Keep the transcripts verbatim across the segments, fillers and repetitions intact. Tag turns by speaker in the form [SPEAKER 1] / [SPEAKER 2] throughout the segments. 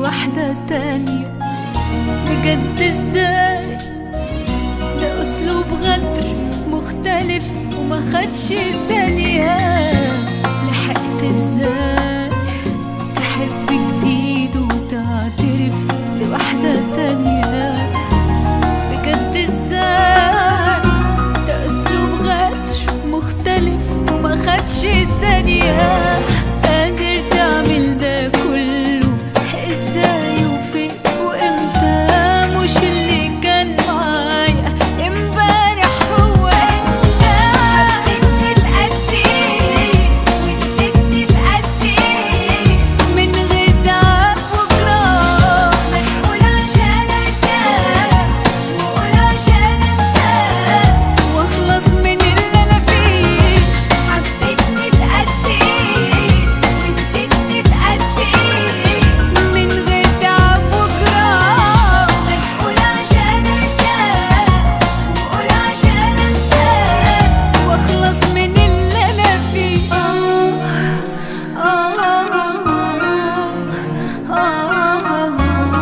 [SPEAKER 1] لواحدة تانية. بجد ازاي ده أسلوب غدر مختلف وما خدش ثانية. لحقت ازاي تحب جديد وتعترف لواحدة تانية. بجد ازاي ده أسلوب غدر مختلف وما خدش ثانية. قادر تعمل ده كله ازاي وفين وامتى؟ مش اللي كان معايا امبارح هو انت. حبيتني في قد ايه ونسيتني في قد ايه من غير تعب وجراح. مشغول عشان ارتاح وقول عشان انساك واخلص من اللي انا فيه. حبيتني في قد ايه ونسيتني في قد ايه من غير تعب وجراح. مشغول عشان ارتاح وقول عشان انساك واخلص من اللي انا فيه. آه آه آه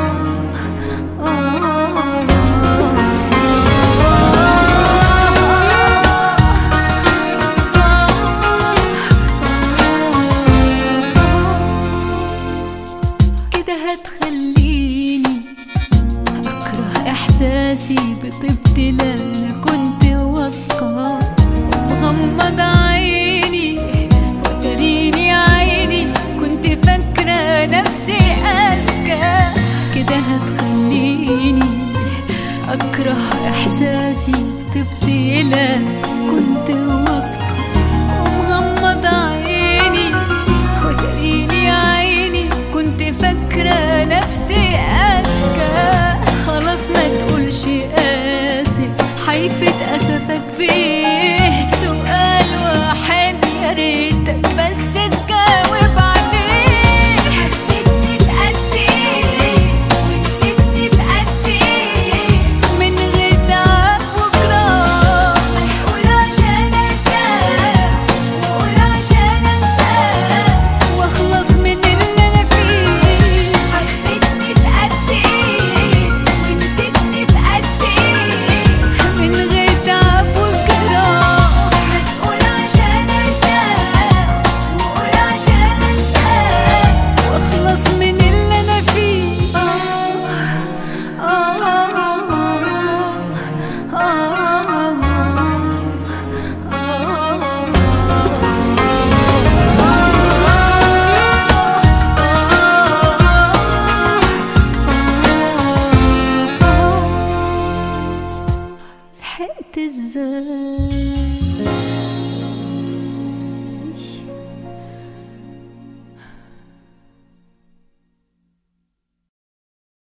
[SPEAKER 1] كده هتخليني أكره إحساسي بطيبتي اللي أنا كنت واثقة. مغمض عيني وتريني عيني كنت فاكرة نفسي أذكى. كده هتخليني أكره إحساسي بطيبتي اللي أنا كنت واثقة. ومغمض عيني وتريني عيني كنت فاكرة نفسي أذكى. خلاص ما تقولش آسف حيفة أسفك بيه. سؤال واحد يا ريتك بس تجاوب